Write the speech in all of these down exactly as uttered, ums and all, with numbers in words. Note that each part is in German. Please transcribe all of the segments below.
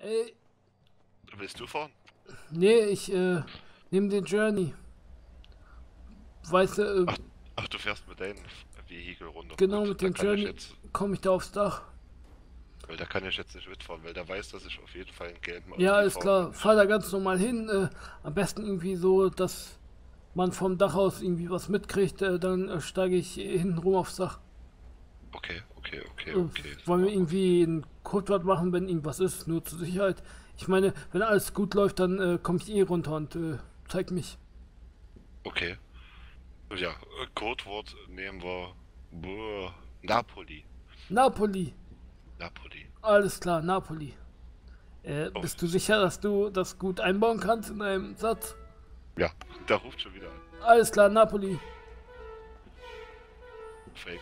Ey, Willst du fahren? nee, ich äh, nehme den Journey. Weißt du, äh, Ach, ach, du fährst mit deinem Vehikel runter. genau Gut, mit da dem kann ich Journey jetzt, komme ich da aufs Dach. weil da kann ich jetzt nicht mitfahren, weil der weiß, dass ich auf jeden Fall einen gelben Ja, Audi ist fahre. klar. Fahr da ganz normal hin. Äh, am besten irgendwie so, dass man vom Dach aus irgendwie was mitkriegt. Äh, dann äh, steige ich hinten rum aufs Dach. Okay, okay, okay, Äh, okay. wollen wir irgendwie einen Codewort machen, wenn irgendwas ist, nur zur Sicherheit. Ich meine, wenn alles gut läuft, dann äh, komme ich eh runter und äh, zeig mich. Okay. Ja, äh, Codewort nehmen wir Boah, Napoli. Napoli. Napoli. Alles klar, Napoli. Äh, Oh, bist du sicher, dass du das gut einbauen kannst in einem Satz? ja, der ruft schon wieder an. Alles klar, Napoli. Frankie.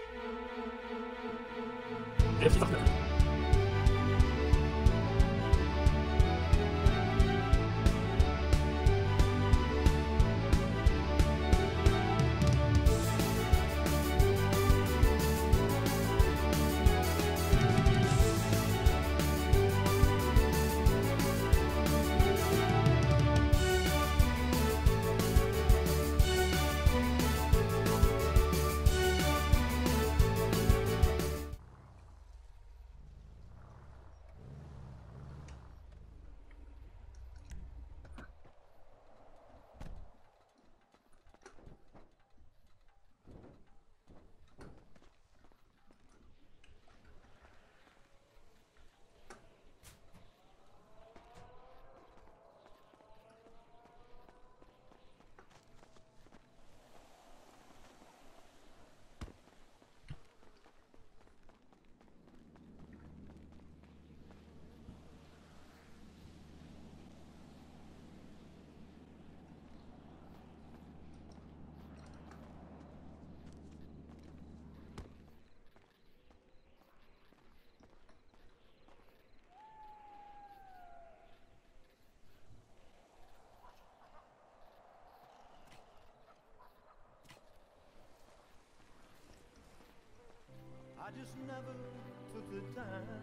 I just never took the time.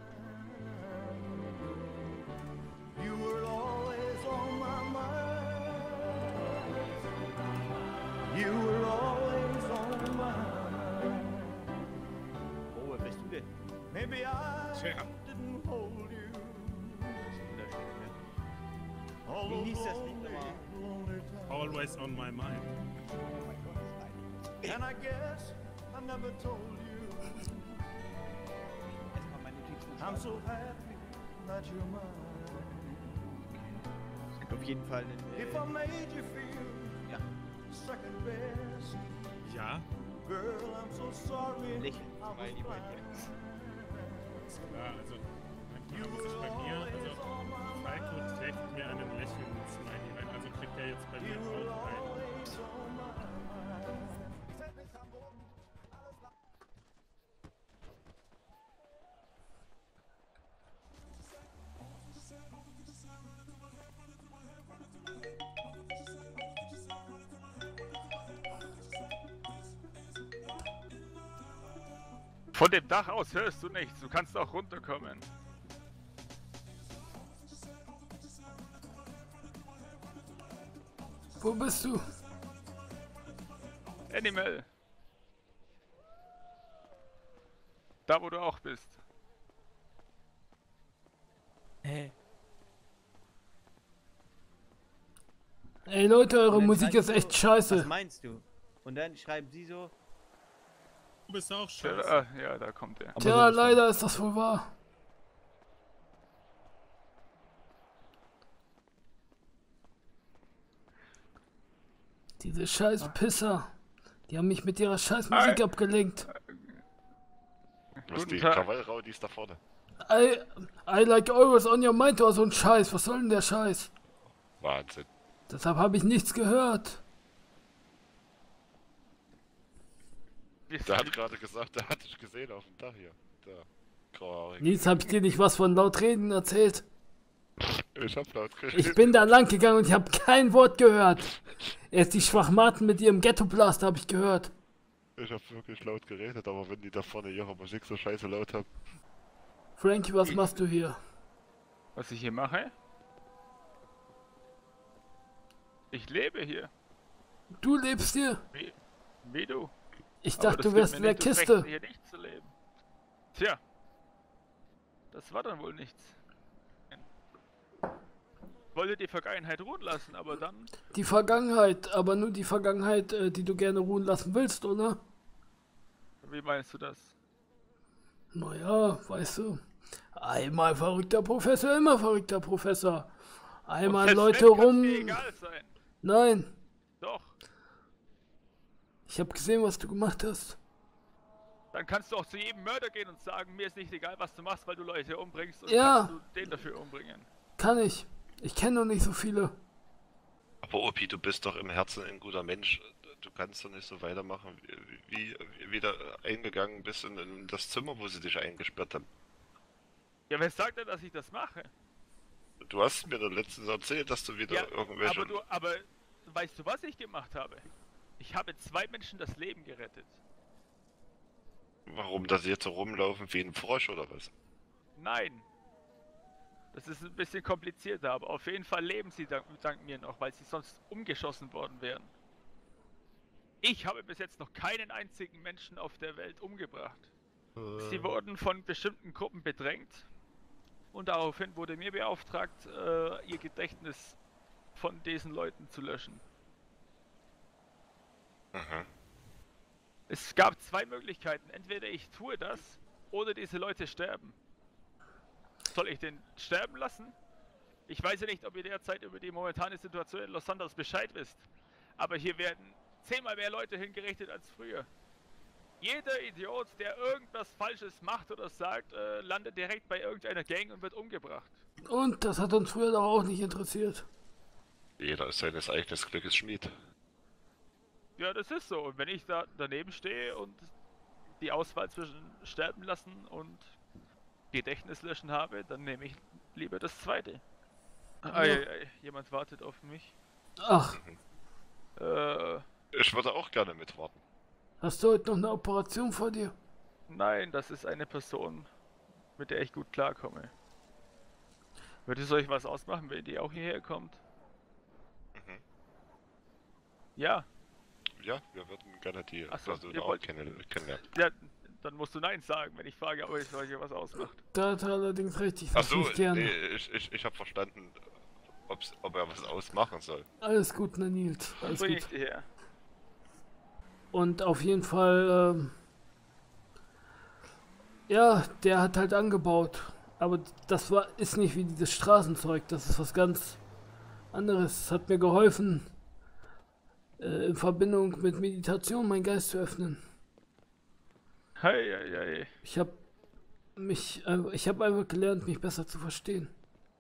You were always on my mind. You were always on my mind. Oh, wer bist du denn? Maybe I Tja. didn't hold you. Das ist wunderschön, ne? All Wie those hieß das Lied lonely, nochmal? lonely times. Always on my mind. And I guess I never told you. Erstmal meine Notizen I'm schreiben. so happy that you're mine. Es gibt auf jeden Fall einen, If äh, I made you feel ja, second best, Ja, girl, I'm so sorry. ein Lächeln. I was Smiley bei dir. blind. ist klar. Also manchmal muss ich bei mir, also Falco trägt mir einen lächelnden Smiley rein. Also kriegt er jetzt bei mir auch einen. Von dem Dach aus hörst du nichts, du kannst auch runterkommen. Wo bist du? Animal. Da wo du auch bist. Hä? Ey Leute, eure Und dann Musik schreiben ist sie echt so, scheiße. Was meinst du? Und dann schreiben sie so, Du bist auch Ja, scheiße. ah, ja, da kommt er. aber Tja, sowas von- leider ist das wohl wahr. Diese scheiß Pisser. Die haben mich mit ihrer scheiß Musik Ei. abgelenkt. Was Guten die Tag. Krawallrau, die ist da vorne. I, I like always on your mind oder so ein Scheiß. Was soll denn der Scheiß? Wahnsinn. Deshalb habe ich nichts gehört. Der hat gerade gesagt, der hat dich gesehen auf dem Dach hier. Da. Grauhaarig. Nils, habe ich dir nicht was von laut reden erzählt? Ich hab laut Ich geredet. bin da lang gegangen und ich habe kein Wort gehört. Erst die Schwachmaten mit ihrem Ghetto-Blaster habe ich gehört. Ich hab wirklich laut geredet, aber wenn die da vorne ihre Musik so scheiße laut haben. Frankie, was machst du hier? Was ich hier mache? Ich lebe hier. Du lebst hier? Wie, wie du. Ich Aber dachte, das du gibt wärst mir in der nicht das Kiste. Recht, hier nicht zu leben. Tja. Das war dann wohl nichts. Ich wollte die Vergangenheit ruhen lassen, aber dann... Die Vergangenheit, aber nur die Vergangenheit, äh, die du gerne ruhen lassen willst, oder? Wie meinst du das? Naja, weißt du. Einmal verrückter Professor, immer verrückter Professor. Einmal Und Leute selbst wenn, kann's rum. mir egal sein. Nein, Doch. ich habe gesehen, was du gemacht hast. Dann kannst du auch zu jedem Mörder gehen und sagen, mir ist nicht egal, was du machst, weil du Leute umbringst und Ja. kannst du den dafür umbringen. Kann ich. Ich kenne noch nicht so viele. Aber Opi, du bist doch im Herzen ein guter Mensch. Du kannst doch nicht so weitermachen, wie, wie, wie wieder eingegangen bist in, in das Zimmer, wo sie dich eingesperrt haben. Ja, wer sagt denn, dass ich das mache? Du hast mir doch letztens erzählt, dass du wieder Ja, irgendwelche... aber du, aber weißt du, was ich gemacht habe? Ich habe zwei Menschen das Leben gerettet. Warum, dass sie jetzt so rumlaufen wie ein Frosch oder was? Nein. Das ist ein bisschen komplizierter, aber auf jeden Fall leben sie dank, dank mir noch, weil sie sonst umgeschossen worden wären. Ich habe bis jetzt noch keinen einzigen Menschen auf der Welt umgebracht. Sie wurden von bestimmten Gruppen bedrängt und daraufhin wurde mir beauftragt, äh, ihr Gedächtnis von diesen Leuten zu löschen. Mhm. Es gab zwei Möglichkeiten. Entweder ich tue das oder diese Leute sterben. Soll ich den sterben lassen? Ich weiß ja nicht, ob ihr derzeit über die momentane Situation in Los Santos Bescheid wisst. Aber hier werden zehnmal mehr Leute hingerichtet als früher. Jeder Idiot, der irgendwas Falsches macht oder sagt, äh, landet direkt bei irgendeiner Gang und wird umgebracht. Und das hat uns früher doch auch nicht interessiert. Jeder ist seines eigenen Glückes Schmied. Ja, das ist so. Und wenn ich da daneben stehe und die Auswahl zwischen sterben lassen und Gedächtnis löschen habe, dann nehme ich lieber das zweite. Ei, ei, ei, jemand wartet auf mich. Ach, Äh, Ich würde auch gerne mitwarten. hast du heute noch eine Operation vor dir? nein, das ist eine Person, mit der ich gut klarkomme. Würde es euch was ausmachen, wenn die auch hierher kommt? Mhm. Ja, Ja, wir würden gerne die Ach so, Person ihr auch wollt- kennen- kennenlernen. ja, dann musst du Nein sagen, wenn ich frage, ob es euch was ausmacht. Da hat er allerdings recht, ich Ach sag's so, nicht gerne. nee, ich, ich, ich habe verstanden, ob's, ob er was ausmachen soll. Alles gut, na Nils, Dann alles bring gut. ich die her. Und auf jeden Fall, ähm, ja, der hat halt angebaut. Aber das war, ist nicht wie dieses Straßenzeug, das ist was ganz anderes. Es hat mir geholfen, äh, in Verbindung mit Meditation meinen Geist zu öffnen. Hei, hei, hei. Ich habe mich, äh, ich habe einfach gelernt, mich besser zu verstehen.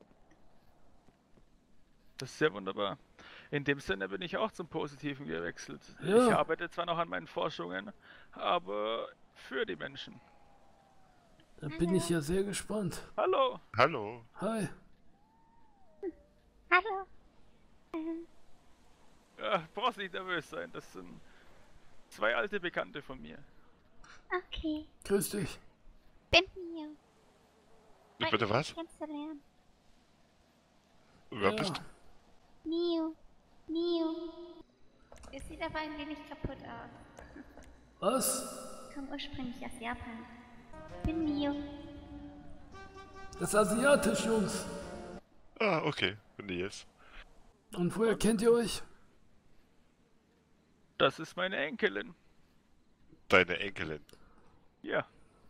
Das ist sehr wunderbar. In dem Sinne bin ich auch zum Positiven gewechselt. Ja. Ich arbeite zwar noch an meinen Forschungen, aber für die Menschen. Da bin ich ja sehr gespannt. Hallo! Hallo. Hi. Hallo. Ja, brauchst nicht nervös sein, das sind zwei alte Bekannte von mir. Okay. Grüß dich. Bin Mio. Freut Bitte mich, was? dich kennenzulernen. Wer Ja. bist du? Mio. Mio. Es sieht aber ein wenig kaputt aus. Was? Ich komme ursprünglich aus Japan. Bin Mio. Das ist asiatisch, Jungs. Ah, okay. Nils. Und woher kennt ihr euch? Das ist meine Enkelin. Deine Enkelin. Ja,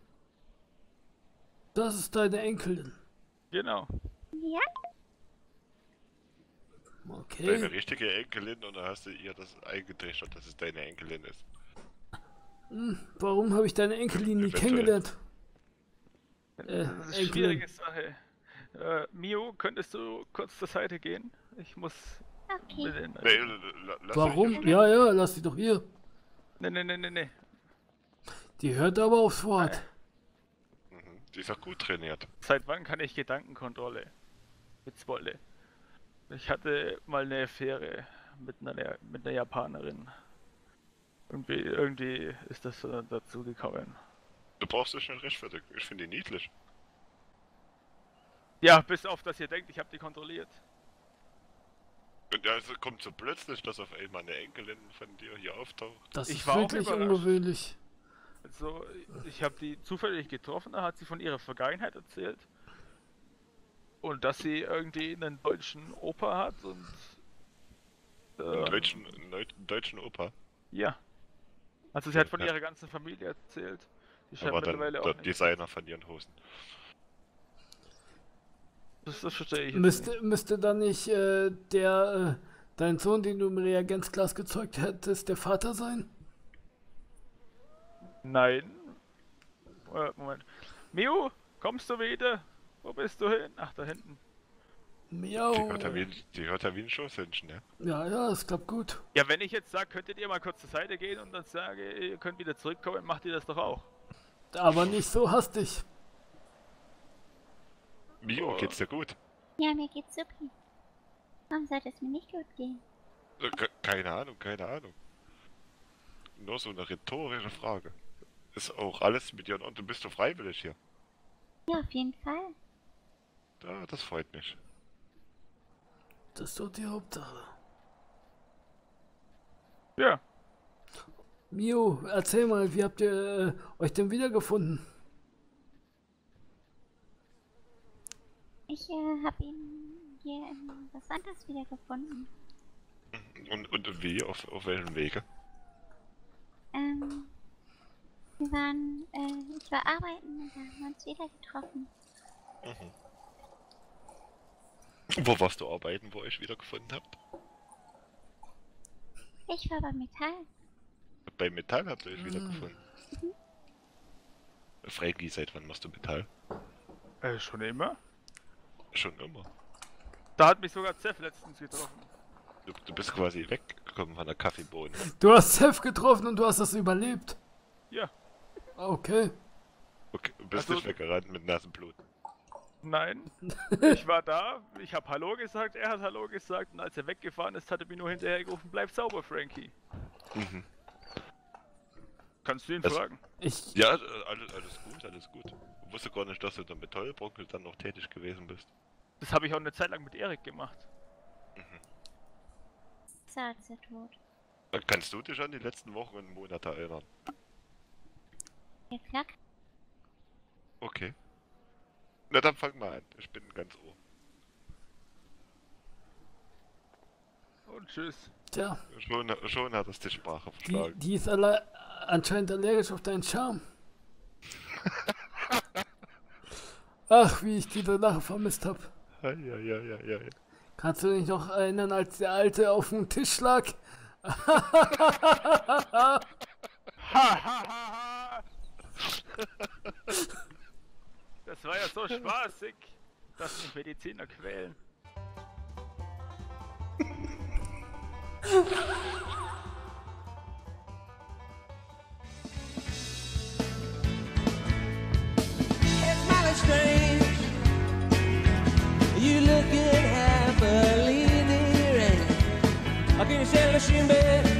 Das ist deine Enkelin. genau. Ja? Deine Okay. richtige Enkelin und dann hast du ihr das eingetrichtert, dass es deine Enkelin ist. Warum habe ich deine Enkelin nie Eventuell. kennengelernt? Äh, Das ist eine Enkelin. schwierige Sache. Äh, Mio, könntest du kurz zur Seite gehen? Ich muss Okay. mit den... Nee, l- l- lass Warum? mich- Ja, ja, lass sie doch hier. Nee, nee, nee, nee, nee. Die hört aber aufs Wort. Mhm. Die ist auch gut trainiert. Seit wann kann ich Gedankenkontrolle? Mit Zwolle. Ich hatte mal eine Affäre mit einer, mit einer Japanerin. Irgendwie, irgendwie ist das so dazu gekommen. Du brauchst dich nicht rechtfertigen. Ich finde die niedlich. Ja, bis auf, dass ihr denkt, ich habe die kontrolliert. Und ja, es kommt so plötzlich, dass auf einmal eine Enkelin von dir hier auftaucht. Das Ich ist war auch wirklich überrascht. ungewöhnlich. Also, ich habe die zufällig getroffen, da hat sie von ihrer Vergangenheit erzählt. Und dass sie irgendwie einen deutschen Opa hat und... Einen ähm, deutschen, einen Neu- deutschen Opa. Ja. Also sie hat von Ja. ihrer ganzen Familie erzählt. Die scheint Aber dann mittlerweile der auch nicht. Designer von ihren Hosen. Das, das verstehe ich jetzt Müsste, nicht. müsste dann nicht äh, der, äh, dein Sohn, den du im Reagenzglas gezeugt hättest, der Vater sein? Nein. Äh, Moment. Miu, kommst du wieder? Wo bist du hin? Ach, da hinten. Miau. Die hört ja wie, ein- die hört ja wie ein Schoßhündchen, ne? Ja, ja, das klappt gut. Ja, wenn ich jetzt sage, könntet ihr mal kurz zur Seite gehen und dann sage, ihr könnt wieder zurückkommen, macht ihr das doch auch. Aber nicht so hastig. Mio, Oh. geht's dir gut? Ja, mir geht's super. Warum sollte es mir nicht gut gehen? Äh, ke- Keine Ahnung, keine Ahnung. Nur so eine rhetorische Frage. Ist auch alles mit dir in Ordnung? Du bist doch freiwillig hier. Ja, auf jeden Fall. Ja, das freut mich. Das ist doch die Hauptsache. Ja. Mio, erzähl mal, wie habt ihr äh, euch denn wiedergefunden? Ich äh, habe ihn hier in was anderes wiedergefunden. Und, und wie? Auf, auf welchem Wege? Ähm, wir waren, äh, ich war arbeiten und da haben wir uns wieder getroffen. Wo warst du arbeiten, wo ihr euch wiedergefunden habt? Ich war bei Metall. Bei Metall habt ihr euch wiedergefunden. Frankie, seit wann machst du Metall? Äh, schon immer? Schon immer. Da hat mich sogar Zeff letztens getroffen. Du, du bist quasi weggekommen von der Kaffeebohne. Du hast Seth getroffen und du hast das überlebt. Ja. Okay. Okay, du bist Also- nicht weggerannt mit Nasenblut. Nein. Ich war da, ich habe Hallo gesagt, er hat Hallo gesagt und als er weggefahren ist, hat er mich nur hinterher gerufen, bleib sauber, Frankie. Mhm. Kannst du ihn Das- fragen? Ich, Ja, äh, alles, alles gut, alles gut. Ich wusste gar nicht, dass du in der Metallbranche dann noch tätig gewesen bist. Das habe ich auch eine Zeit lang mit Erik gemacht. So, als er tot. Äh, Kannst du dich an die letzten Wochen und Monate erinnern? Ja, klar. Okay. Na dann fang mal an. Ich bin ganz ohr. Und tschüss. tja, Schon, schon hat es die Sprache die, verschlagen. die ist alle, anscheinend allergisch auf deinen Charme. Ach, wie ich diese Lache vermisst hab. Ja, ja, ja, ja, ja. ja. Kannst du dich noch erinnern, als der Alte auf dem Tisch lag? Das war ja so spaßig, dass mich Mediziner quälen. It's mighty strange. You looking happily there, and I can sell a shin bed.